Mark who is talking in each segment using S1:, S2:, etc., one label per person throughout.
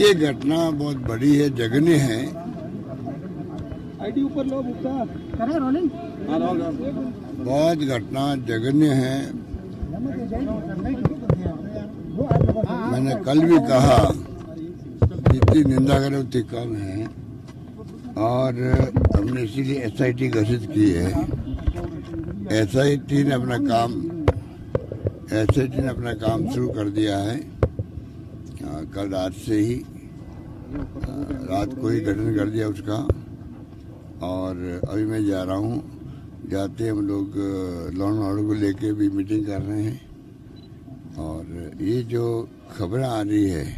S1: ये घटना बहुत बड़ी है, जघन्य है। बहुत घटना जघन्य है। मैंने कल भी कहा जितनी निंदा करे उतनी कम है, और हमने इसीलिए एसआईटी घोषित की है। एसआईटी ने अपना काम शुरू कर दिया है। कल रात से ही रात को ही गठन कर दिया उसका, और अभी मैं जा रहा हूँ। जाते हम लोग लॉ एंड ऑर्डर को लेके भी मीटिंग कर रहे हैं। और ये जो खबरें आ रही है,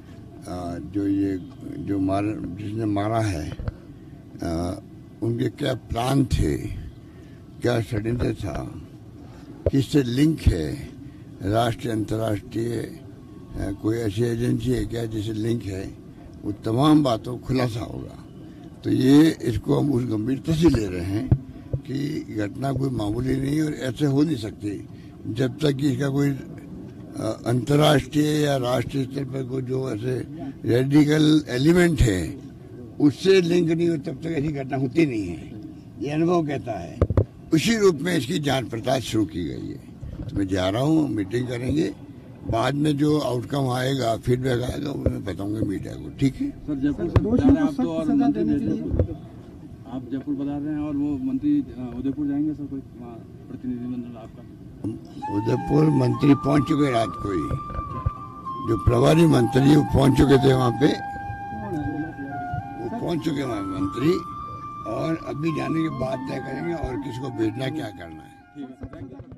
S1: जिसने मारा है, उनके क्या प्लान थे, क्या षड्यंत्र था, किससे लिंक है, राष्ट्रीय अंतर्राष्ट्रीय कोई ऐसी एजेंसी है क्या जिससे लिंक है, वो तमाम बातों खुलासा होगा। तो ये इसको हम उस गंभीरता से ले रहे हैं कि घटना कोई मामूली नहीं और ऐसे हो नहीं सकती जब तक कि इसका कोई अंतर्राष्ट्रीय या राष्ट्रीय स्तर पर कोई जो ऐसे रेडिकल एलिमेंट है उससे लिंक नहीं हो, तब तक ऐसी घटना होती नहीं है। ये अनुभव कहता है। उसी रूप में इसकी जांच पड़ताल शुरू की गई है। तो मैं जा रहा हूँ, मीटिंग करेंगे, बाद में जो आउटकम आएगा, फीडबैक आएगा, वो मैं बताऊंगा मीडिया को। ठीक है
S2: सर, जयपुर से बता रहे हैं आप तो, और मंत्री आप जयपुर बता रहे हैं और वो मंत्री उदयपुर जाएंगे सर, कोई प्रतिनिधिमंडल आपका?
S1: उदयपुर मंत्री पहुंच चुके रात को ही, जो प्रभारी मंत्री वो पहुंच चुके थे वहाँ पे, वो पहुंच चुके वहाँ मंत्री, और अभी जाने के बाद तय करेंगे और किसको भेजना क्या करना है।